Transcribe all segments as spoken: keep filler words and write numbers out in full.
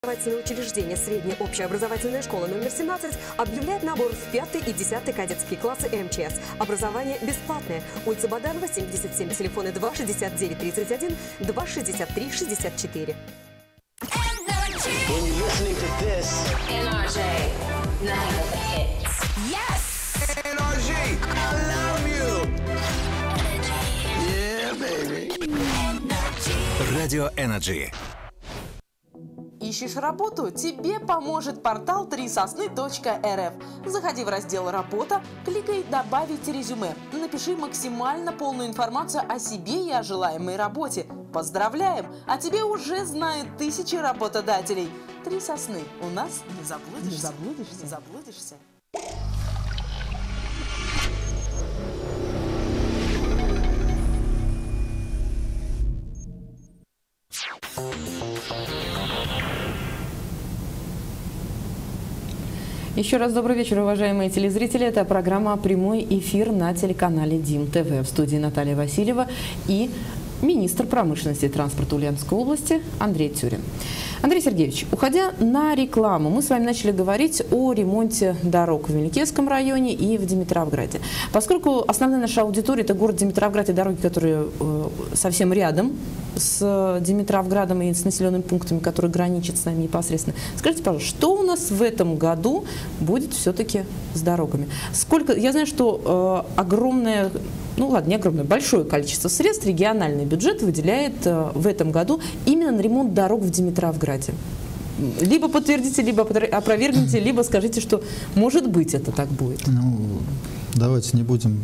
Образовательное учреждение «Средняя общеобразовательная школа номер семнадцать» объявляет набор в пятый и десятый кадетские классы эм че эс. Образование бесплатное. Улица Баданова, семьдесят семь, телефоны два шестьдесят девять тридцать один, два шестьдесят три шестьдесят четыре. Радио Energy. Ищешь работу? Тебе поможет портал три сосны точка эр эф. Заходи в раздел «Работа», кликай «Добавить резюме». Напиши максимально полную информацию о себе и о желаемой работе. Поздравляем! О тебе уже знают тысячи работодателей. Три сосны. У нас не заблудишься. Не заблудишься. Не заблудишься. Еще раз добрый вечер, уважаемые телезрители. Это программа «Прямой эфир» на телеканале ДИМ ТВ. В студии Наталья Васильева и министр промышленности и транспорта Ульяновской области Андрей Тюрин. Андрей Сергеевич, уходя на рекламу, мы с вами начали говорить о ремонте дорог в Меликесском районе и в Димитровграде. Поскольку основная наша аудитория – это город Димитровград и дороги, которые э, совсем рядом с Димитровградом и с населенными пунктами, которые граничат с нами непосредственно. Скажите, пожалуйста, что у нас в этом году будет все-таки с дорогами? Сколько? Я знаю, что э, огромное, ну ладно, не огромное, большое количество средств региональный бюджет выделяет э, в этом году именно на ремонт дорог в Димитровграде. Либо подтвердите, либо опровергните, либо скажите, что может быть это так будет. Ну, давайте не будем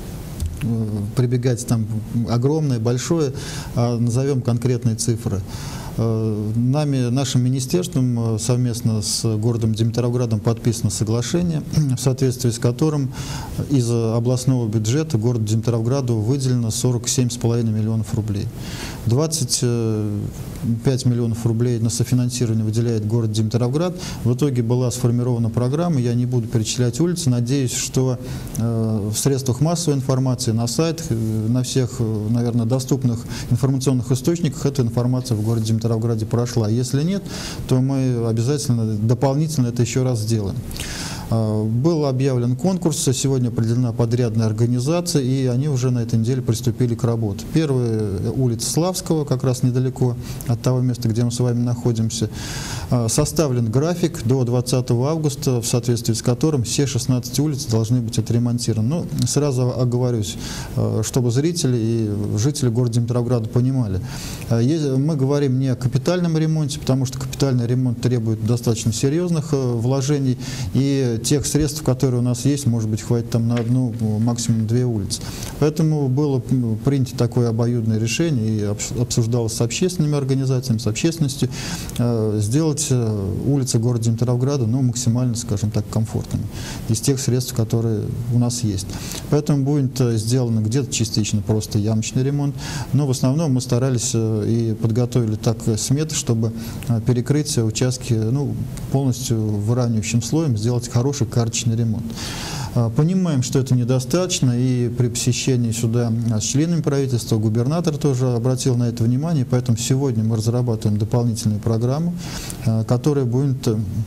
прибегать там огромное, большое, а назовем конкретные цифры. Нами, нашим министерством совместно с городом Димитровградом подписано соглашение, в соответствии с которым из областного бюджета городу Димитровграду выделено сорок семь с половиной миллионов рублей. двадцать пять миллионов рублей на софинансирование выделяет город Димитровград. В итоге была сформирована программа, я не буду перечислять улицы, надеюсь, что в средствах массовой информации, на сайтах, на всех, наверное, доступных информационных источниках эта информация в городе Димитровграде в городе прошла. Если нет, то мы обязательно дополнительно это еще раз сделаем. Был объявлен конкурс, сегодня определена подрядная организация, и они уже на этой неделе приступили к работе. Первая улица Славского, как раз недалеко от того места, где мы с вами находимся. Составлен график до двадцатого августа, в соответствии с которым все шестнадцать улиц должны быть отремонтированы. Но сразу оговорюсь, чтобы зрители и жители города Димитровграда понимали. Мы говорим не о капитальном ремонте, потому что капитальный ремонт требует достаточно серьезных вложений, и тех средств, которые у нас есть, может быть, хватит там на одну, максимум две улицы. Поэтому было принято такое обоюдное решение и обсуждалось с общественными организациями, с общественностью, сделать улицы города Димитровграда, ну, максимально, скажем так, комфортными из тех средств, которые у нас есть. Поэтому будет сделано где-то частично просто ямочный ремонт, но в основном мы старались и подготовили так сметы, чтобы перекрыть участки, ну, полностью выравнивающим слоем, сделать хороший хороший карточный ремонт. Понимаем, что это недостаточно, и при посещении сюда с членами правительства губернатор тоже обратил на это внимание, поэтому сегодня мы разрабатываем дополнительную программу, которая будет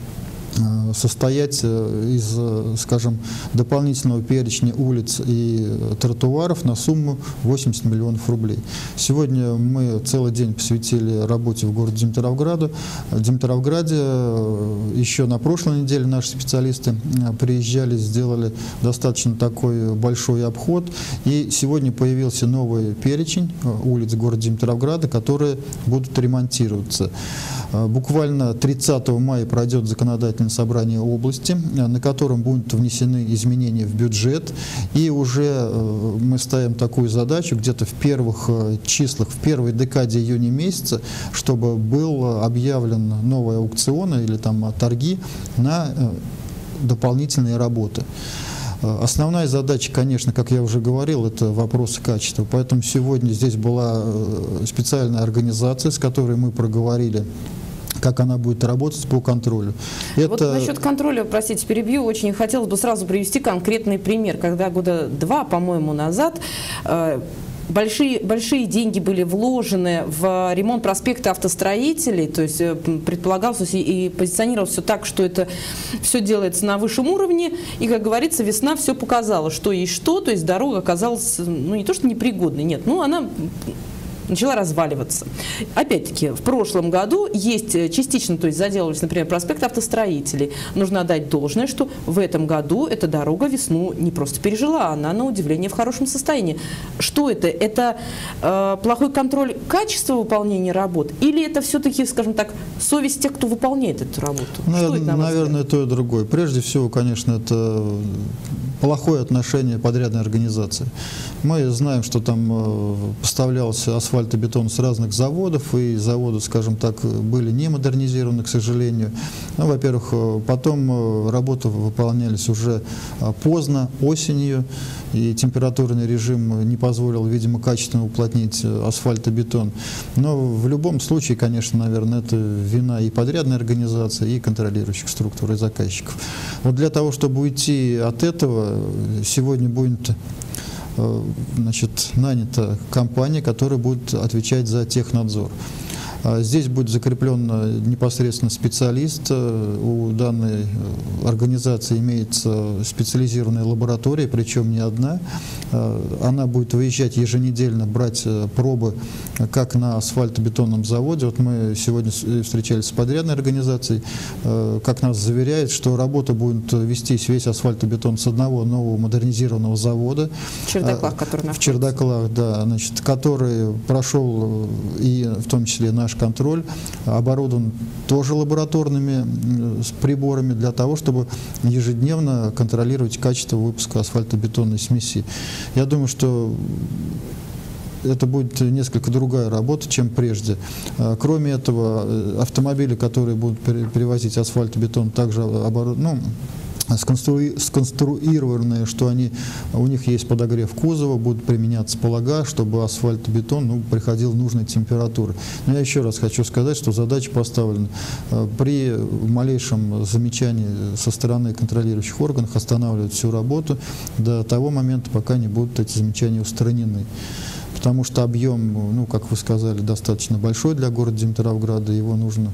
состоять из, скажем, дополнительного перечня улиц и тротуаров на сумму восемьдесят миллионов рублей. Сегодня мы целый день посвятили работе в городе Димитровграду. В Димитровграде еще на прошлой неделе наши специалисты приезжали, сделали достаточно такой большой обход, и сегодня появился новый перечень улиц города Димитровграда, которые будут ремонтироваться. Буквально тридцатого мая пройдет законодательное собрание области, на котором будут внесены изменения в бюджет, и уже мы ставим такую задачу где-то в первых числах, в первой декаде июня месяца, чтобы был объявлен новый аукцион или там торги на дополнительные работы. Основная задача, конечно, как я уже говорил, это вопросы качества. Поэтому сегодня здесь была специальная организация, с которой мы проговорили, как она будет работать по контролю. Это... Вот насчет контроля, простите, перебью, очень хотелось бы сразу привести конкретный пример, когда года два, по-моему, назад э, большие, большие деньги были вложены в ремонт проспекта Автостроителей, то есть предполагалось и позиционировалось все так, что это все делается на высшем уровне, и, как говорится, весна все показала, что есть что, то есть дорога оказалась, ну, не то что непригодной, нет, ну, она начала разваливаться. Опять-таки, в прошлом году есть частично, то есть заделывались, например, проспект Автостроителей. Нужно отдать должное, что в этом году эта дорога весну не просто пережила, она, на удивление, в хорошем состоянии. Что это? Это э, плохой контроль качества выполнения работ? Или это все-таки, скажем так, совесть тех, кто выполняет эту работу? Ну, что это, на наверное, то и другое. Прежде всего, конечно, это плохое отношение подрядной организации. Мы знаем, что там э, поставлялся асфальт и бетон с разных заводов, и заводы, скажем так, были не модернизированы, к сожалению. Ну, во-первых, потом работы выполнялись уже поздно, осенью, и температурный режим не позволил, видимо, качественно уплотнить асфальт и бетон. Но в любом случае, конечно, наверное, это вина и подрядной организации, и контролирующих структур, и заказчиков. Вот для того, чтобы уйти от этого, сегодня будет значит, нанята компания, которая будет отвечать за технадзор. Здесь будет закреплен непосредственно специалист. У данной организации имеется специализированная лаборатория, причем не одна. Она будет выезжать еженедельно, брать пробы как на асфальтобетонном заводе. Вот мы сегодня встречались с подрядной организацией, как нас заверяет, что работа будет вестись весь асфальтобетон с одного нового модернизированного завода. В Чердаклах, который В Чердаклах, да, значит, который прошел и в том числе наш контроль, оборудован тоже лабораторными приборами для того, чтобы ежедневно контролировать качество выпуска асфальтобетонной смеси. Я думаю, что это будет несколько другая работа, чем прежде. Кроме этого, автомобили, которые будут перевозить асфальтобетон, также оборудованы, ну, сконструированные, что они, у них есть подогрев кузова, будут применяться полога, чтобы асфальтобетон, ну, приходил в нужной температуры. Но я еще раз хочу сказать, что задача поставлена. При малейшем замечании со стороны контролирующих органов останавливать всю работу до того момента, пока не будут эти замечания устранены. Потому что объем, ну, как вы сказали, достаточно большой для города Димитровграда, его нужно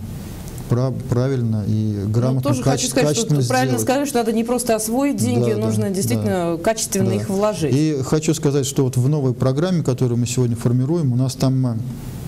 правильно и грамотно, ну, тоже каче- хочу сказать, качественно что правильно сделать. сказать, что надо не просто освоить деньги, да, нужно да, действительно да, качественно да. их вложить. И хочу сказать, что вот в новой программе, которую мы сегодня формируем, у нас там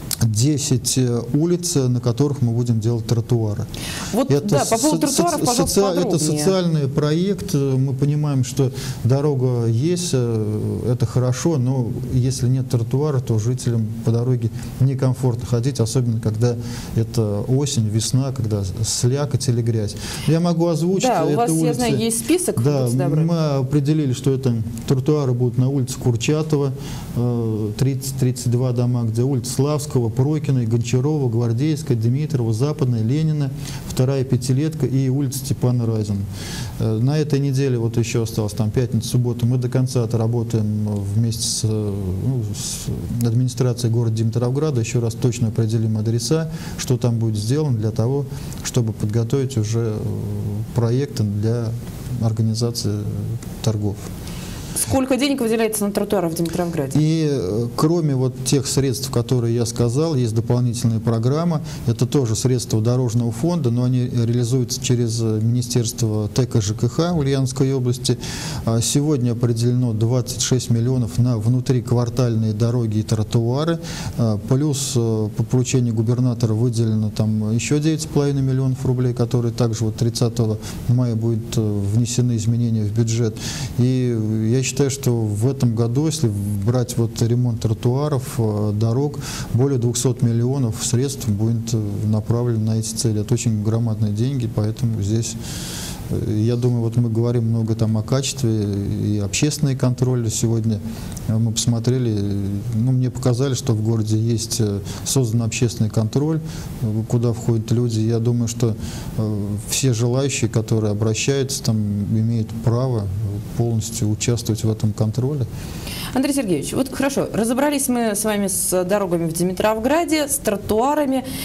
десять улиц, на которых мы будем делать тротуары. Вот, это да, по поводу со- тротуаров, соци- пожалуйста, Это подробнее. социальный проект. Мы понимаем, что дорога есть, это хорошо, но если нет тротуара, то жителям по дороге некомфортно ходить, особенно когда это осень, весна, когда слякоть или грязь. Я могу озвучить. Да, у вас, улицы. я знаю, есть список. Да, будьте добры. мы определили, что это тротуары будут на улице Курчатова, тридцать тридцать два дома, где улица Славского, Прокиной, Гончарова, Гвардейская, Дмитрова, Западная, Ленина, вторая пятилетка и улица Степана Разина. На этой неделе, вот еще осталось там пятница, суббота, мы до конца отработаем вместе с, ну, с администрацией города Димитровграда, еще раз точно определим адреса, что там будет сделано для того, чтобы подготовить уже проекты для организации торгов. Сколько денег выделяется на тротуары в Димитровграде? И э, кроме вот тех средств, которые я сказал, есть дополнительная программа. Это тоже средства дорожного фонда, но они реализуются через Министерство ТЭК ЖКХ Ульяновской области. А сегодня определено двадцать шесть миллионов на внутриквартальные дороги и тротуары. А плюс э, по поручению губернатора выделено там еще девять с половиной миллионов рублей, которые также вот тридцатого мая будут э, внесены изменения в бюджет. И я считаю, что в этом году, если брать вот ремонт тротуаров, дорог, более двухсот миллионов средств будет направлено на эти цели. Это очень громадные деньги, поэтому здесь, я думаю, вот мы говорим много там о качестве и общественный контроль. Сегодня мы посмотрели, ну, мне показали, что в городе есть создан общественный контроль, куда входят люди. Я думаю, что все желающие, которые обращаются, там имеют право полностью участвовать в этом контроле. Андрей Сергеевич, вот хорошо, разобрались мы с вами с дорогами в Димитровграде, с тротуарами.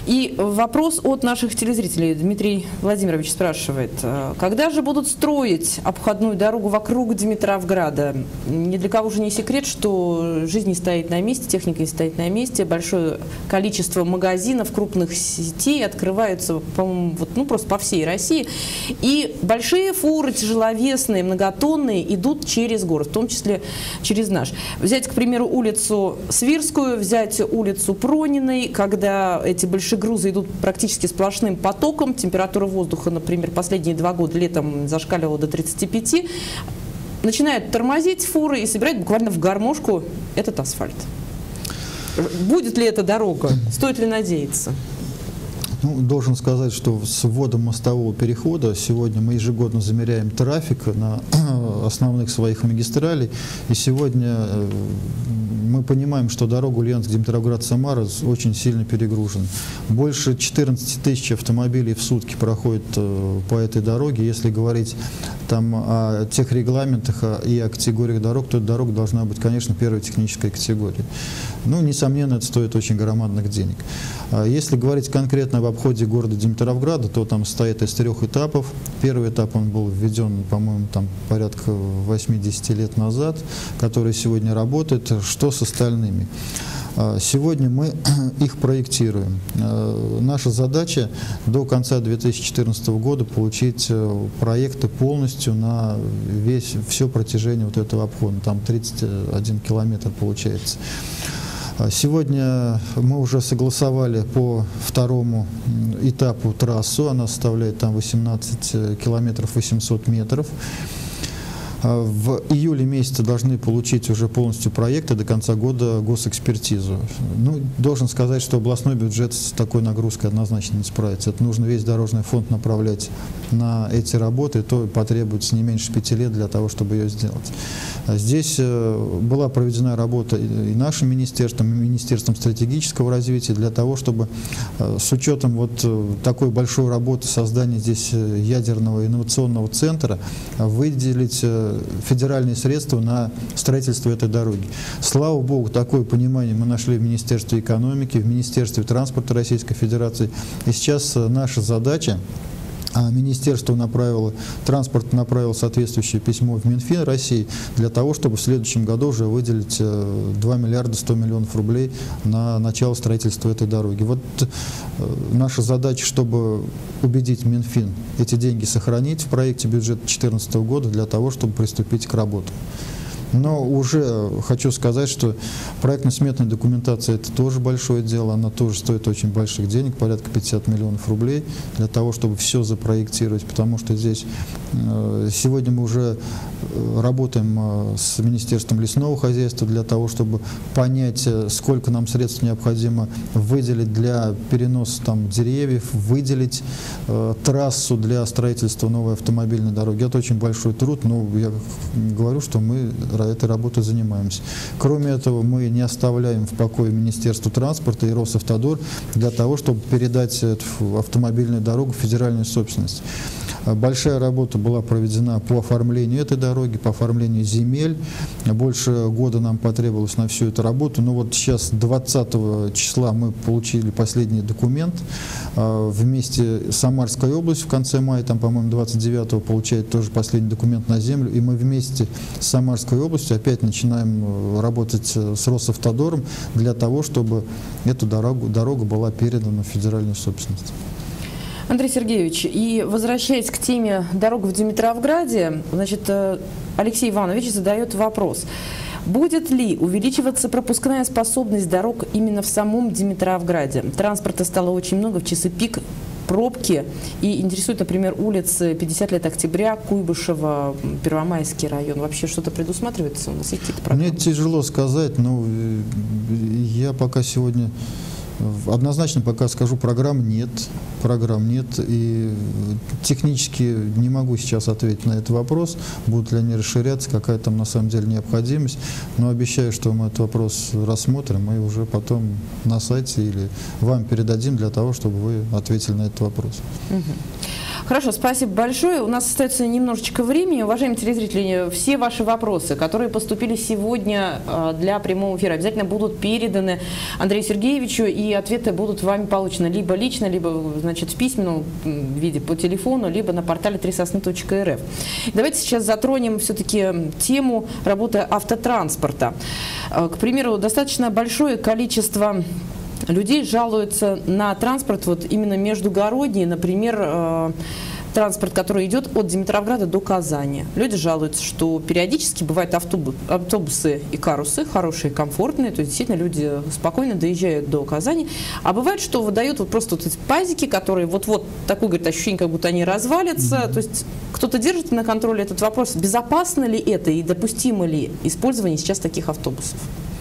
И вопрос от наших телезрителей. Дмитрий Владимирович спрашивает, когда же будут строить обходную дорогу вокруг Димитровграда? Ни для кого же не секрет, что жизнь не стоит на месте, техника не стоит на месте, большое количество магазинов, крупных сетей открываются, по-моему, вот, ну, просто по всей России. И большие фуры, тяжеловесные, многотонные, идут через город, в том числе через наш. Взять, к примеру, улицу Свирскую, взять улицу Прониной, когда эти большие грузы идут практически сплошным потоком, температура воздуха, например, последние два года летом зашкаливала до тридцати пяти, начинают тормозить фуры и собирать буквально в гармошку этот асфальт. Будет ли эта дорога? Стоит ли надеяться? Ну, должен сказать, что с вводом мостового перехода сегодня мы ежегодно замеряем трафик на основных своих магистралей. И сегодня мы понимаем, что дорога Ульяновск-Димитровград-Самара очень сильно перегружена. Больше четырнадцати тысяч автомобилей в сутки проходят по этой дороге. Если говорить там о тех регламентах и о категориях дорог, то эта дорога должна быть, конечно, первой технической категории. Ну, несомненно, это стоит очень громадных денег. Если говорить конкретно об обходе города Димитровграда, то там состоит из трех этапов. Первый этап, он был введен, по-моему, там порядка восьмидесяти лет назад, который сегодня работает. Что с остальными? Сегодня мы их проектируем. Наша задача до конца две тысячи четырнадцатого года получить проекты полностью на весь, все протяжение вот этого обхода. Там тридцать один километр получается. Сегодня мы уже согласовали по второму этапу трассу. Она составляет там восемнадцать километров восемьсот метров. В июле месяце должны получить уже полностью проекты, до конца года госэкспертизу. Ну, должен сказать, что областной бюджет с такой нагрузкой однозначно не справится. Это нужно весь дорожный фонд направлять на эти работы, то потребуется не меньше пяти лет для того, чтобы ее сделать. Здесь была проведена работа и нашим министерством, и Министерством стратегического развития для того, чтобы с учетом вот такой большой работы создания здесь ядерного инновационного центра выделить федеральные средства на строительство этой дороги. Слава Богу, такое понимание мы нашли в Министерстве экономики, в Министерстве транспорта Российской Федерации. И сейчас наша задача, Министерство направило, транспорт направил соответствующее письмо в Минфин России для того, чтобы в следующем году уже выделить два миллиарда сто миллионов рублей на начало строительства этой дороги. Вот наша задача, чтобы убедить Минфин эти деньги сохранить в проекте бюджета две тысячи четырнадцатого года для того, чтобы приступить к работе. Но уже хочу сказать, что проектно-сметная документация — это тоже большое дело, она тоже стоит очень больших денег, порядка пятидесяти миллионов рублей, для того, чтобы все запроектировать, потому что здесь э, сегодня мы уже работаем э, с Министерством лесного хозяйства для того, чтобы понять, сколько нам средств необходимо выделить для переноса там деревьев, выделить э, трассу для строительства новой автомобильной дороги. Это очень большой труд, но я говорю, что мы этой работой занимаемся. Кроме этого, мы не оставляем в покое Министерство транспорта и Росавтодор для того, чтобы передать эту автомобильную дорогу в федеральную собственность. Большая работа была проведена по оформлению этой дороги, по оформлению земель. Больше года нам потребовалось на всю эту работу. Но вот сейчас, двадцатого числа, мы получили последний документ. Вместе с Самарской областью в конце мая, там, по-моему, двадцать девятого получает тоже последний документ на землю. И мы вместе с Самарской областью опять начинаем работать с Росавтодором для того, чтобы эту дорогу, дорога была передана в федеральную собственность. Андрей Сергеевич, и возвращаясь к теме дорог в Димитровграде, значит, Алексей Иванович задает вопрос. Будет ли увеличиваться пропускная способность дорог именно в самом Димитровграде? Транспорта стало очень много в часы пик, пробки. И интересует, например, улицы пятьдесят лет октября, Куйбышева, Первомайский район. Вообще что-то предусматривается? У нас есть какие-то программы? Мне тяжело сказать, но я пока сегодня... Однозначно пока скажу, программ нет, программ нет, и технически не могу сейчас ответить на этот вопрос, будут ли они расширяться, какая там на самом деле необходимость, но обещаю, что мы этот вопрос рассмотрим и уже потом на сайте или вам передадим для того, чтобы вы ответили на этот вопрос. Угу. Хорошо, спасибо большое. У нас остается немножечко времени. Уважаемые телезрители, все ваши вопросы, которые поступили сегодня для прямого эфира, обязательно будут переданы Андрею Сергеевичу, и ответы будут вами получены либо лично, либо, значит, в письменном виде по телефону, либо на портале три сосны точка эр эф. Давайте сейчас затронем все-таки тему работы автотранспорта. К примеру, достаточно большое количество людей жалуются на транспорт вот именно междугородний, например, э, транспорт, который идет от Димитровграда до Казани. Люди жалуются, что периодически бывают автобус, автобусы и карусы хорошие, комфортные, то есть действительно люди спокойно доезжают до Казани, а бывает, что выдают вот просто вот эти пазики, которые вот-вот такое, говорит, ощущение, как будто они развалятся, mm-hmm. то есть кто-то держит на контроле этот вопрос, безопасно ли это и допустимо ли использование сейчас таких автобусов?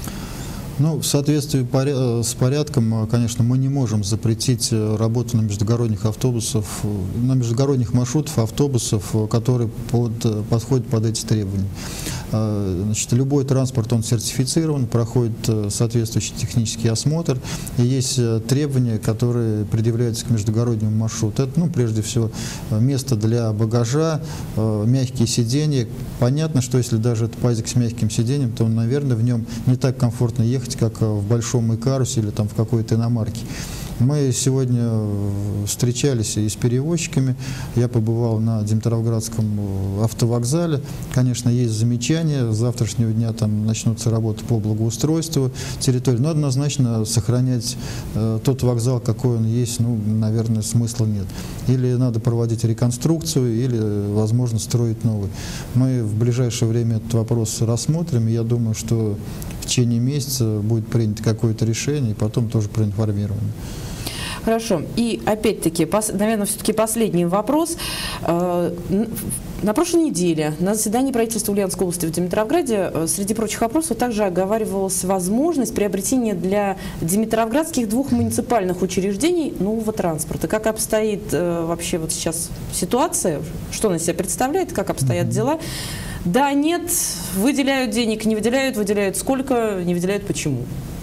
Ну, в соответствии с порядком, конечно, мы не можем запретить работу на междугородних автобусах, на междугородних маршрутах автобусов, которые под, подходят под эти требования. Значит, любой транспорт, он сертифицирован, проходит соответствующий технический осмотр, и есть требования, которые предъявляются к междугороднему маршруту. Это, ну, прежде всего, место для багажа, мягкие сиденья. Понятно, что если даже это пазик с мягким сиденьем, то, наверное, в нем не так комфортно ехать, как в большом икарусе или там в какой-то иномарке. Мы сегодня встречались и с перевозчиками. Я побывал на Димитровградском автовокзале. Конечно, есть замечания. С завтрашнего дня там начнутся работы по благоустройству территории. Но однозначно сохранять э, тот вокзал, какой он есть, ну, наверное, смысла нет. Или надо проводить реконструкцию, или, возможно, строить новый. Мы в ближайшее время этот вопрос рассмотрим. И я думаю, что в течение месяца будет принято какое-то решение, и потом тоже проинформировано. Хорошо. И опять-таки, наверное, все-таки последний вопрос. На прошлой неделе на заседании правительства Ульяновской области в Димитровграде среди прочих вопросов также оговаривалась возможность приобретения для димитровградских двух муниципальных учреждений нового транспорта. Как обстоит вообще вот сейчас ситуация? Что она себя представляет? Как обстоят дела? Да, нет, выделяют денег, не выделяют, выделяют сколько, не выделяют почему?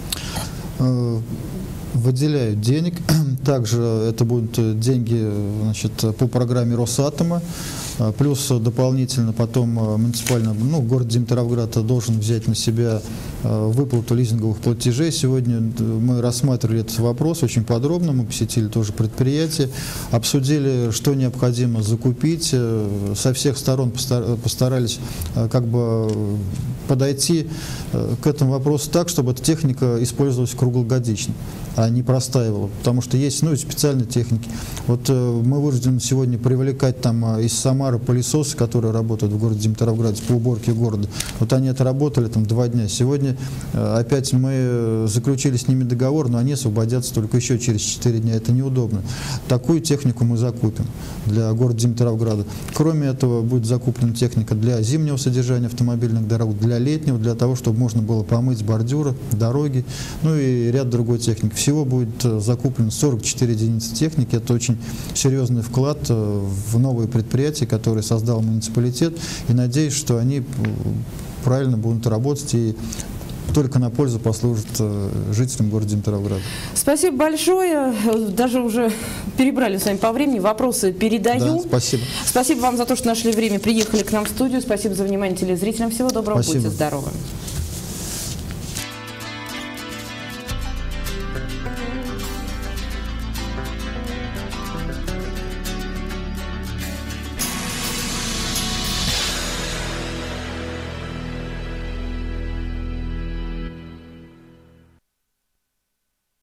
Выделяют денег. Также это будут деньги, значит, по программе Росатома. Плюс дополнительно потом муниципальный, ну, город Димитровград должен взять на себя выплату лизинговых платежей. Сегодня мы рассматривали этот вопрос очень подробно, мы посетили тоже предприятие, обсудили, что необходимо закупить, со всех сторон постарались как бы подойти к этому вопросу так, чтобы эта техника использовалась круглогодично, а не простаивала, потому что есть, ну, специальные техники. Вот мы вынуждены сегодня привлекать там из Самары пылесосы, которые работают в городе Димитровграде по уборке города. Вот они отработали там два дня. Сегодня опять мы заключили с ними договор, но они освободятся только еще через четыре дня. Это неудобно. Такую технику мы закупим для города Димитровграда. Кроме этого, будет закуплена техника для зимнего содержания автомобильных дорог, для летнего, для того, чтобы можно было помыть бордюры, дороги, ну и ряд другой техники. Всего будет закуплено сорок четыре единицы техники. Это очень серьезный вклад в новые предприятия, которые создал муниципалитет. И надеюсь, что они правильно будут работать и только на пользу послужит жителям города Димитровграда. Спасибо большое. Даже уже перебрали с вами по времени. Вопросы передаю. Да, спасибо. Спасибо вам за то, что нашли время, приехали к нам в студию. Спасибо за внимание телезрителям. Всего доброго. Спасибо. Будьте здоровы.